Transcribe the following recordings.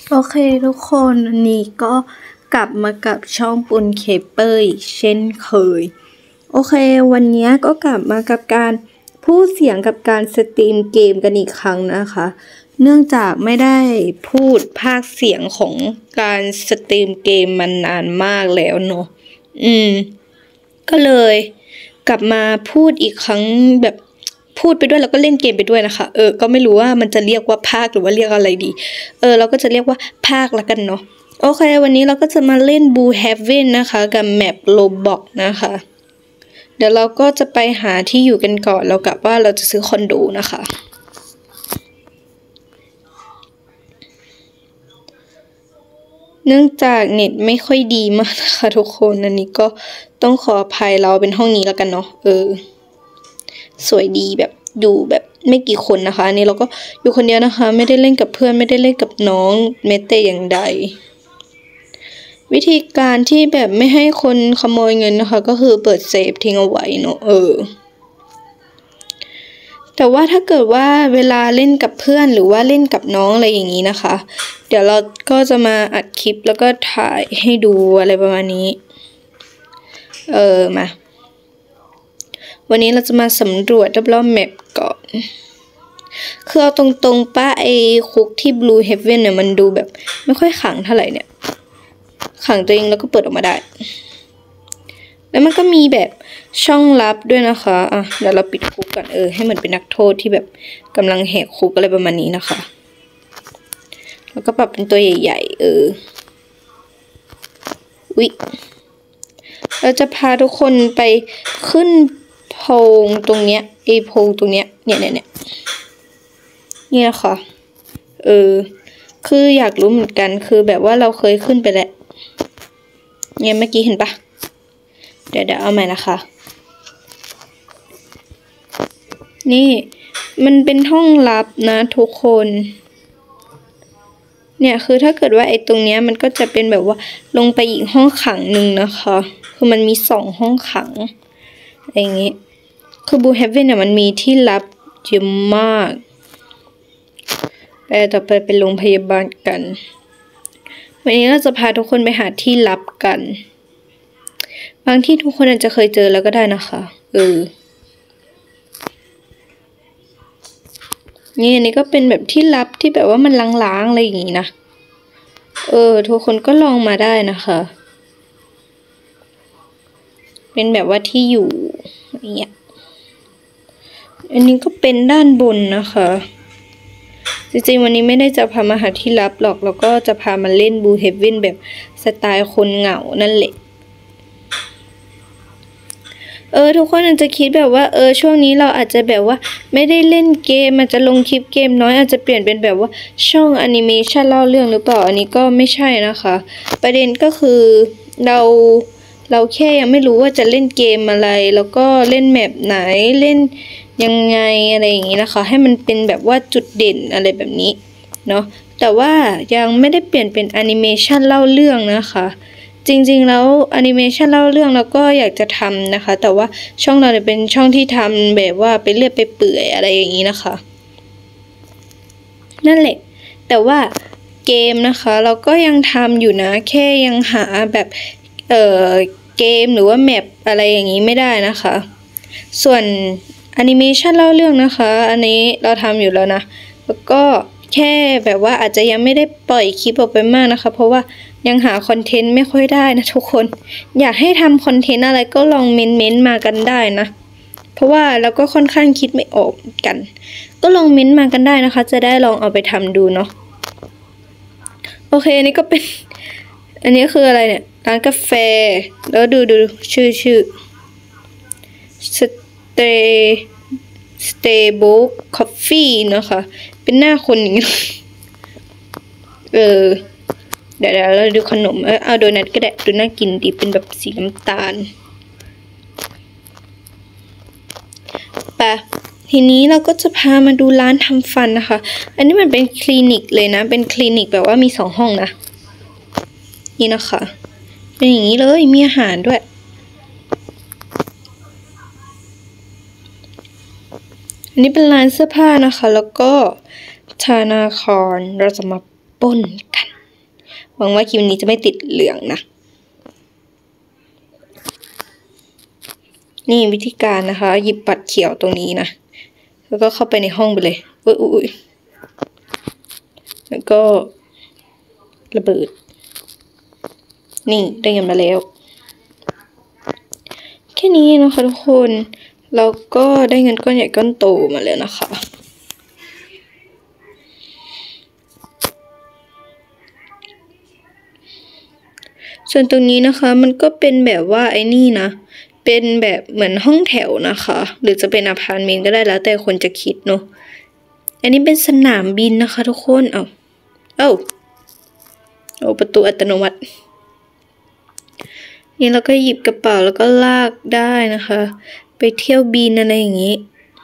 โอเคทุกคนวันนี้ก็กลับมากับช่องปุนเคเปอร์เช่นเคยโอเควันนี้ก็กลับมากับการพูดเสียงกับการสตรีมเกมกันอีกครั้งนะคะเนื่องจากไม่ได้พูดพากย์เสียงของการสตรีมเกมมันนานมากแล้วเนาะก็เลยกลับมาพูดอีกครั้งแบบพูดไปด้วยแล้วก็เล่นเกมไปด้วยนะคะก็ไม่รู้ว่ามันจะเรียกว่าภาคหรือว่าเรียกอะไรดีเราก็จะเรียกว่าภาคละกันเนาะโอเควันนี้เราก็จะมาเล่น Blue Heaven นะคะกับแมป Roblox นะคะเดี๋ยวเราก็จะไปหาที่อยู่กันก่อนเรากะว่าเราจะซื้อคอนโดนะคะเนื่องจากเน็ตไม่ค่อยดีมากนะคะทุกคนอันนี้ก็ต้องขออภัยเราเป็นห้องนี้แล้วกันเนาะสวยดีแบบอยู่แบบไม่กี่คนนะคะอันนี้เราก็อยู่คนเดียวนะคะไม่ได้เล่นกับเพื่อนไม่ได้เล่นกับน้องแม้แต่อย่างใดวิธีการที่แบบไม่ให้คนขโมยเงินนะคะก็คือเปิดเซฟทิ้งเอาไว้เนาะแต่ว่าถ้าเกิดว่าเวลาเล่นกับเพื่อนหรือว่าเล่นกับน้องอะไรอย่างนี้นะคะเดี๋ยวเราก็จะมาอัดคลิปแล้วก็ถ่ายให้ดูอะไรประมาณนี้มาวันนี้เราจะมาสำรวจรอบๆแมปก่อนคือเอาตรงๆป้าไอ้คุกที่ Blue Heaven เนี่ยมันดูแบบไม่ค่อยขังเท่าไหร่เนี่ยขังตัวเองแล้วก็เปิดออกมาได้แล้วมันก็มีแบบช่องลับด้วยนะคะเดี๋ยวเราปิดคุกก่อนให้มันเป็นนักโทษที่แบบกำลังแหกคุกอะไรประมาณนี้นะคะแล้วก็ปรับเป็นตัวใหญ่ๆอุ๊ยเราจะพาทุกคนไปขึ้นโพงตรงเนี้ยโพงตรงเนี้ยเนี่ยนี่นะคะคืออยากรู้เหมือนกันคือแบบว่าเราเคยขึ้นไปแล้วเนี่ยเมื่อกี้เห็นปะเดี๋ยวเอาใหม่นะคะนี่มันเป็นห้องลับนะทุกคนเนี่ยคือถ้าเกิดว่าไอ้ตรงเนี้ยมันก็จะเป็นแบบว่าลงไปอีกห้องขังหนึ่งนะคะคือมันมี2 ห้องขังอะไรอย่างงี้คือ Blue Heaven เนี่ยมันมีที่ลับเยอะมากต่อไปเป็นโรงพยาบาลกันวันนี้เราจะพาทุกคนไปหาที่ลับกันบางที่ทุกคนอาจจะเคยเจอแล้วก็ได้นะคะนี่อันนี้ก็เป็นแบบที่ลับที่แบบว่ามันล้างๆอะไรอย่างงี้นะทุกคนก็ลองมาได้นะคะเป็นแบบว่าที่อยู่อย่างเงี้ยอันนี้ก็เป็นด้านบนนะคะจริงๆวันนี้ไม่ได้จะพามาหาที่ลับหรอกแล้วก็จะพามาเล่น Blue Heaven แบบสไตล์คนเหงานั่นแหละทุกคนอาจจะคิดแบบว่าช่วงนี้เราอาจจะแบบว่าไม่ได้เล่นเกมอาจจะลงคลิปเกมน้อยอาจจะเปลี่ยนเป็นแบบว่าช่องแอนิเมชันเล่าเรื่องหรือเปล่าอันนี้ก็ไม่ใช่นะคะประเด็นก็คือเราแค่ยังไม่รู้ว่าจะเล่นเกมอะไรแล้วก็เล่นแมปไหนเล่นยังไงอะไรอย่างนี้นะคะให้มันเป็นแบบว่าจุดเด่นอะไรแบบนี้เนาะแต่ว่ายังไม่ได้เปลี่ยนเป็นแอนิเมชันเล่าเรื่องนะคะจริงๆแล้วแอนิเมชันเล่าเรื่องเราก็อยากจะทำนะคะแต่ว่าช่องเราเนี่ยเป็นช่องที่ทำแบบว่าไปเรื่อยไปเปื่อยอะไรอย่างนี้นะคะนั่นแหละแต่ว่าเกมนะคะเราก็ยังทำอยู่นะแค่ยังหาแบบเกมหรือว่าแมปอะไรอย่างนี้ไม่ได้นะคะส่วนแอนิเมชันเล่าเรื่องนะคะอันนี้เราทำอยู่แล้วนะแล้วก็แค่แบบว่าอาจจะยังไม่ได้ปล่อยคลิปออกไปมากนะคะเพราะว่ายังหาคอนเทนต์ไม่ค่อยได้นะทุกคนอยากให้ทำคอนเทนต์อะไรก็ลองเม้นมากันได้นะเพราะว่าเราก็ค่อนข้างคิดไม่ออกกันก็ลองเม้นมากันได้นะคะจะได้ลองเอาไปทำดูเนาะโอเคอันนี้ก็เป็นอันนี้คืออะไรเนี่ยร้านกาแฟแล้วดูชื่อสเตเบิลคอฟฟี่นะคะเป็นหน้าคนอย่างนี้เดี๋ยวเราดูขนมเอาโดนัทก็ได้ดูน่ากินดีเป็นแบบสีน้ำตาลไปทีนี้เราก็จะพามาดูร้านทำฟันนะคะอันนี้มันเป็นคลินิกเลยนะเป็นคลินิกแบบว่ามี2 ห้องนะนี่นะคะเป็นอย่างนี้เลยมีอาหารด้วยอันนี้เป็นร้านเสื้อผ้านะคะแล้วก็ธนาคารเราจะมาปล้นกันหวังว่าคลิปนี้จะไม่ติดเหลืองนะนี่วิธีการนะคะหยิบปัดเขียวตรงนี้นะแล้วก็เข้าไปในห้องไปเลยอุ้ยแล้วก็ระเบิดนี่ได้เงินมาแล้วแค่นี้นะคะทุกคนเราก็ได้เงินก้อนใหญ่ก้อนโตมาแล้วนะคะส่วนตรงนี้นะคะมันก็เป็นแบบว่าไอ้นี่นะเป็นแบบเหมือนห้องแถวนะคะหรือจะเป็นอพาร์ตเมนต์ก็ได้แล้วแต่คนจะคิดเนาะอันนี้เป็นสนามบินนะคะทุกคนเอาประตูอัตโนมัตินี่เราก็หยิบกระเป๋าแล้วก็ลากได้นะคะไปเที่ยวบินอะไรอย่างนี้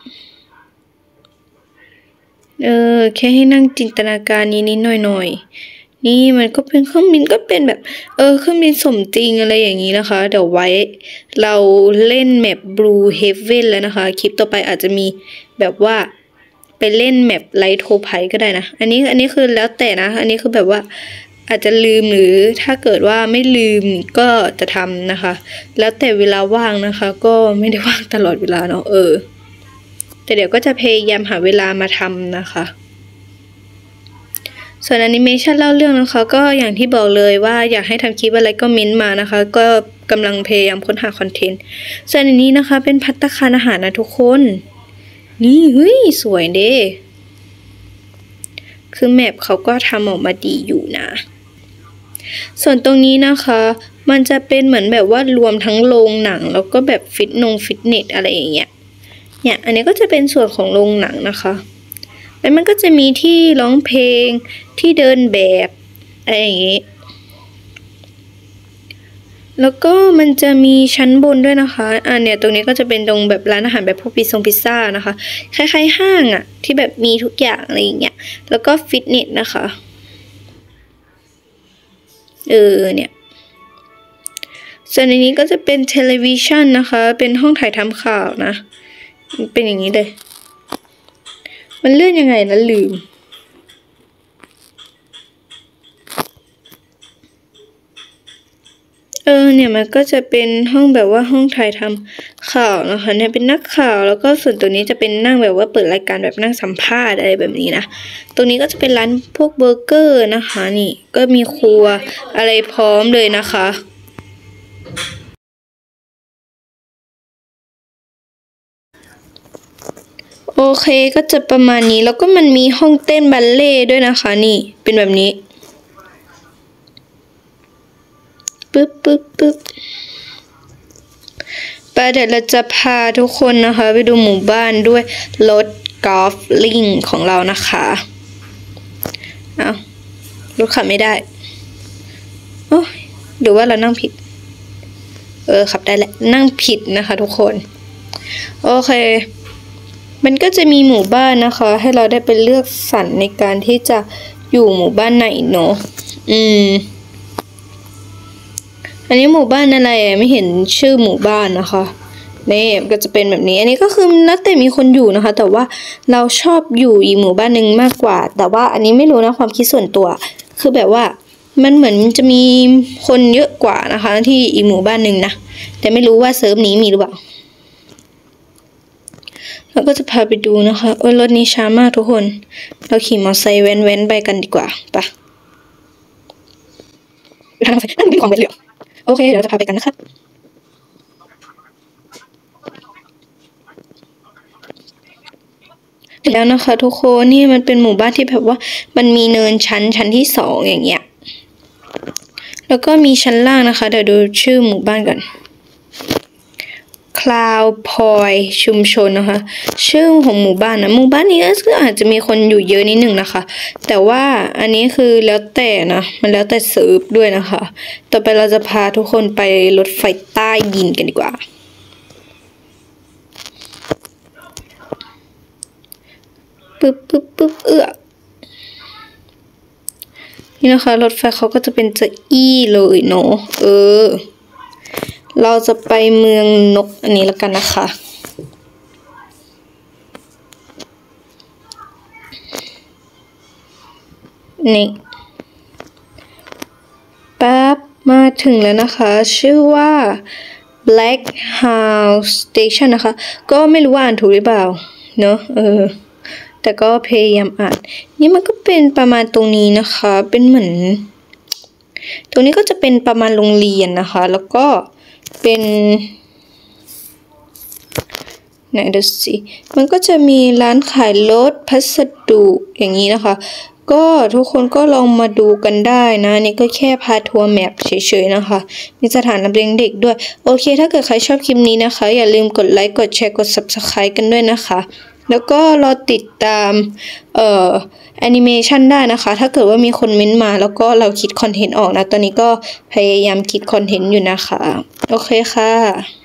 แค่ให้นั่งจินตนาการนิดหน่อยนี่มันก็เป็นเครื่องบินก็เป็นแบบเครื่องบินสมจริงอะไรอย่างนี้นะคะเดี๋ยวไว้เราเล่นแมป Blue Heaven แล้วนะคะคลิปต่อไปอาจจะมีแบบว่าไปเล่นแมปไลท์โทไพก็ได้นะอันนี้คือแล้วแต่นะอันนี้คือแบบว่าอาจจะลืมหรือถ้าเกิดว่าไม่ลืมก็จะทำนะคะแล้วแต่เวลาว่างนะคะก็ไม่ได้ว่างตลอดเวลาเนาะแต่เดี๋ยวก็จะพยายามหาเวลามาทำนะคะส่วนแอนิเมชันเล่าเรื่องนะคะก็อย่างที่บอกเลยว่าอยากให้ทำคลิปอะไรก็เม้นต์มานะคะก็กำลังพยายามค้นหาคอนเทนต์ส่วนอันนี้นะคะเป็นภัตตาคารอาหารนะทุกคนนี่เฮ้ยสวยเด้คือแมปเขาก็ทำออกมาดีอยู่นะส่วนตรงนี้นะคะมันจะเป็นเหมือนแบบว่ารวมทั้งโรงหนังแล้วก็แบบฟิตเนสอะไรอย่างเงี้ยเนี่ยอันนี้ก็จะเป็นส่วนของโรงหนังนะคะแล้วมันก็จะมีที่ร้องเพลงที่เดินแบบอะไรอย่างงี้แล้วก็มันจะมีชั้นบนด้วยนะคะเนี่ยตรงนี้ก็จะเป็นตรงแบบร้านอาหารแบบพวกพิซซ่านะคะคล้ายๆห้างที่แบบมีทุกอย่างอะไรอย่างเงี้ยแล้วก็ฟิตเนสนะคะเนี่ยส่วนในนี้ก็จะเป็นเทเลวิชันนะคะเป็นห้องถ่ายทำข่าวนะเป็นอย่างนี้เลยมันเลื่อนยังไงนะลืมเนี่ยมันก็จะเป็นห้องแบบว่าห้องถ่ายทำข่าวนะคะเนี่ยเป็นนักข่าวแล้วก็ส่วนตัวนี้จะเป็นนั่งแบบว่าเปิดรายการแบบนั่งสัมภาษณ์อะไรแบบนี้นะตรงนี้ก็จะเป็นร้านพวกเบอร์เกอร์นะคะนี่ก็มีครัวอะไรพร้อมเลยนะคะโอเคก็จะประมาณนี้แล้วก็มันมีห้องเต้นบัลเล่ด้วยนะคะนี่เป็นแบบนี้ปึ๊บไปเดี๋ยวเราจะพาทุกคนนะคะไปดูหมู่บ้านด้วยรถกอล์ฟลิงของเรานะคะรถขับไม่ได้หรือว่าเรานั่งผิดขับได้แหละนั่งผิดนะคะทุกคนโอเคมันก็จะมีหมู่บ้านนะคะให้เราได้ไปเลือกสรรในการที่จะอยู่หมู่บ้านไหนเนาะอันนี้หมู่บ้านอะไรไม่เห็นชื่อหมู่บ้านนะคะนี่ก็จะเป็นแบบนี้อันนี้ก็คือแล้วแต่มีคนอยู่นะคะแต่ว่าเราชอบอยู่อีกหมู่บ้านหนึ่งมากกว่าแต่ว่าอันนี้ไม่รู้นะความคิดส่วนตัวคือแบบว่ามันเหมือนจะมีคนเยอะกว่านะคะที่อีกหมู่บ้านหนึ่งนะแต่ไม่รู้ว่าเซิร์ฟนี้มีหรือเปล่าเราก็จะพาไปดูนะคะรถนี้ช้ามากทุกคนเราขี่มอเตอร์ไซค์แว้นไปกันดีกว่าไปทางนั่นเป็นของเหลืองโอเคเดี๋ยวจะพาไปกันนะครับแล้วนะคะทุกคนนี่มันเป็นหมู่บ้านที่แบบว่ามันมีเนินชั้นที่2อย่างเงี้ยแล้วก็มีชั้นล่างนะคะเดี๋ยวดูชื่อหมู่บ้านก่อนคลาวพอยชุมชนนะคะชื่อของหมู่บ้านนะหมู่บ้านนี้ก็อาจจะมีคนอยู่เยอะนิดหนึ่งนะคะแต่ว่าอันนี้คือแล้วแต่นะมันแล้วแต่เซิร์ฟด้วยนะคะต่อไปเราจะพาทุกคนไปรถไฟใต้ดินกันดีกว่าปึ๊บนี่นะคะรถไฟเขาก็จะเป็นจะอี้เลยเนาะเราจะไปเมืองนกอันนี้แล้วกันนะคะนี่มาถึงแล้วนะคะชื่อว่า Black House Station นะคะก็ไม่รู้ว่าอ่านถูกหรือเปล่าเนอะแต่ก็พยายามอ่านนี่มันก็เป็นประมาณตรงนี้นะคะเป็นเหมือนตรงนี้ก็จะเป็นประมาณโรงเรียนนะคะแล้วก็เป็นไหนดูสิมันก็จะมีร้านขายรถพัสดุอย่างนี้นะคะก็ทุกคนก็ลองมาดูกันได้นะนี่ก็แค่พาทัวร์แมปเฉยๆนะคะมีสถานรับเลี้ยงเด็กด้วยโอเคถ้าเกิดใครชอบคลิปนี้นะคะอย่าลืมกดไลค์กดแชร์กด Subscribe กันด้วยนะคะแล้วก็รอติดตามแอนิเมชันได้นะคะถ้าเกิดว่ามีคนเม้นต์มาแล้วก็เราคิดคอนเทนต์ออกนะตอนนี้ก็พยายามคิดคอนเทนต์อยู่นะคะโอเคค่ะ